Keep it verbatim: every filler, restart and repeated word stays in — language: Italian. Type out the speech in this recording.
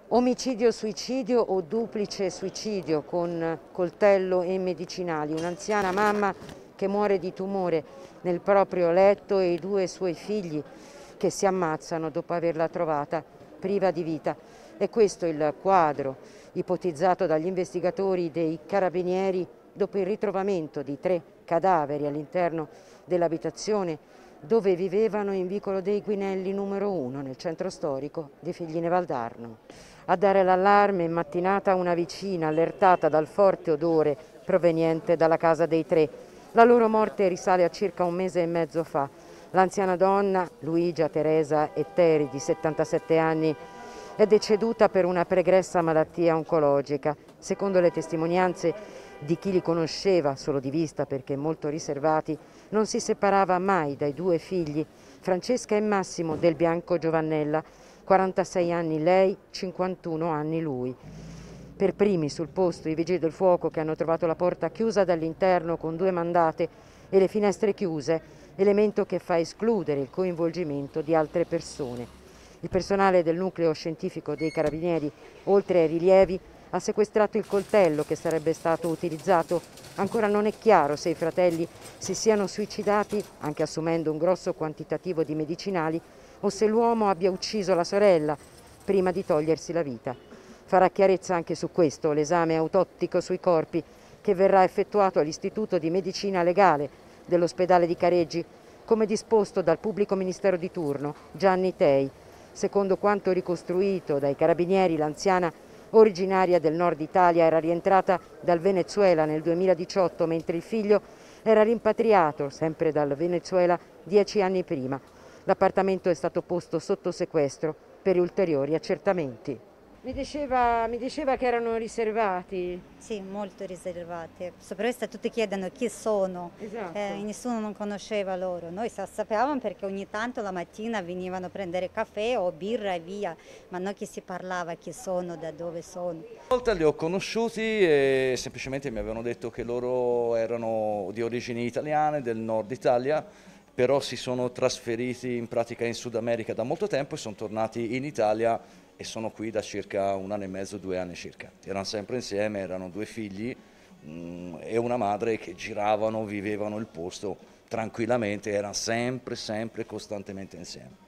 Omicidio-suicidio o duplice suicidio con coltello e medicinali. Un'anziana mamma che muore di tumore nel proprio letto e i due suoi figli che si ammazzano dopo averla trovata priva di vita. È questo il quadro ipotizzato dagli investigatori dei Carabinieri dopo il ritrovamento di tre cadaveri all'interno dell'abitazione dove vivevano in vicolo dei Guinelli numero uno nel centro storico di Figline Valdarno. A dare l'allarme in mattinata una vicina allertata dal forte odore proveniente dalla casa dei tre. La loro morte risale a circa un mese e mezzo fa. L'anziana donna, Luigia Teresa Etteri, di settantasette anni, è deceduta per una pregressa malattia oncologica. Secondo le testimonianze di chi li conosceva solo di vista perché molto riservati, non si separava mai dai due figli, Francesca e Massimo Del Bianco Giovannella, quarantasei anni lei, cinquantuno anni lui. Per primi sul posto i vigili del fuoco che hanno trovato la porta chiusa dall'interno con due mandate e le finestre chiuse, elemento che fa escludere il coinvolgimento di altre persone. Il personale del nucleo scientifico dei Carabinieri, oltre ai rilievi, ha sequestrato il coltello che sarebbe stato utilizzato. Ancora non è chiaro se i fratelli si siano suicidati, anche assumendo un grosso quantitativo di medicinali, o se l'uomo abbia ucciso la sorella prima di togliersi la vita. Farà chiarezza anche su questo l'esame autoptico sui corpi che verrà effettuato all'Istituto di Medicina Legale dell'ospedale di Careggi, come disposto dal pubblico ministero di turno, Gianni Tei. Secondo quanto ricostruito dai Carabinieri, l'anziana originaria del nord Italia era rientrata dal Venezuela nel duemiladiciotto, mentre il figlio era rimpatriato, sempre dal Venezuela, dieci anni prima. L'appartamento è stato posto sotto sequestro per ulteriori accertamenti. Mi diceva, mi diceva che erano riservati. Sì, molto riservati. Soprattutto tutti chiedono chi sono, Esatto. eh, nessuno non conosceva loro. Noi sapevamo perché ogni tanto la mattina venivano a prendere caffè o birra e via, ma non che si parlava chi sono, da dove sono. Una volta li ho conosciuti e semplicemente mi avevano detto che loro erano di origini italiane, del nord Italia, però si sono trasferiti in pratica in Sud America da molto tempo e sono tornati in Italia e sono qui da circa un anno e mezzo, due anni circa. Erano sempre insieme, erano due figli mh, e una madre che giravano, vivevano il posto tranquillamente, erano sempre, sempre, costantemente insieme.